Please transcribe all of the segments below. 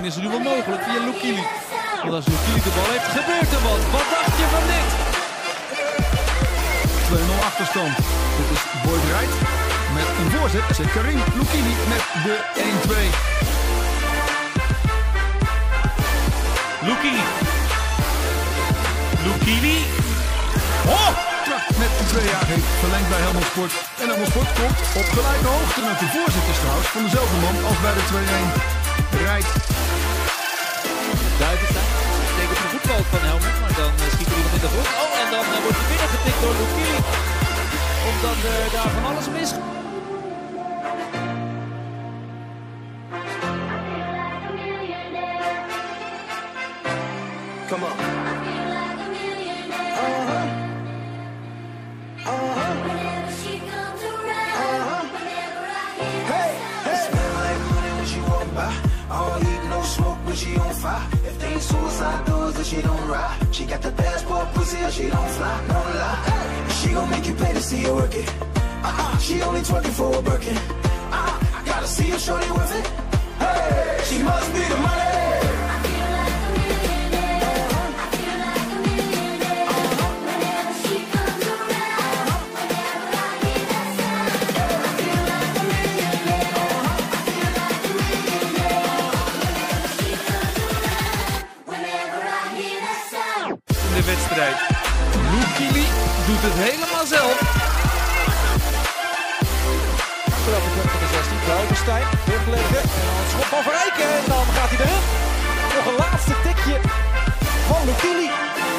is er nu wel mogelijk via Lukili. Want als Lukili de bal heeft, gebeurt er wat. Wat dacht je van dit? 2-0 achterstand. Dit is Boyd Wright met een voorzet. Zet Karim Lukili met de 1-2. Lukili. Lukili. Oh! Tracht met de 2 jaar heeft verlengd bij Helmond Sport. En Helmond Sport komt op gelijke hoogte met de voorzitters trouwens van dezelfde man als bij de 2-1. Wright. Duivestein tekent een voetbal van Helmond, maar dan schiet er iemand in de voet. Oh, en dan wordt hij binnengetikt door Lukili. Omdat daar van alles mis. Come on. All heat, no smoke when she on fire. If they ain't suicide doors, then she don't ride. She got the passport pussy or she don't fly, no lie. She gon' make you pay to see her work it. She only twerking for a Birkin. I gotta see her shorty worth it. Hey, she must be the money. De wedstrijd. Lukili doet het helemaal zelf. Achteraf de punt van de 16. Duivestein, terugleggen. En dan een schop van Verrijken. En dan gaat hij erin. Nog een laatste tikje van Lukili.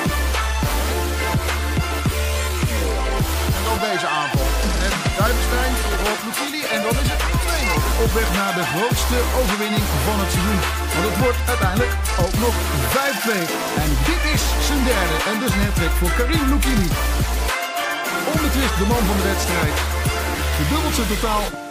En dan deze aanval. En Duivestein voor Lukili. En dan is het 2-0. Op weg naar de grootste overwinning van het seizoen. Want het wordt uiteindelijk ook nog 5-2. En dit is zijn derde en dus een hattrick voor Karim Lukili. Onbetwist de man van de wedstrijd. Verdubbelt zijn totaal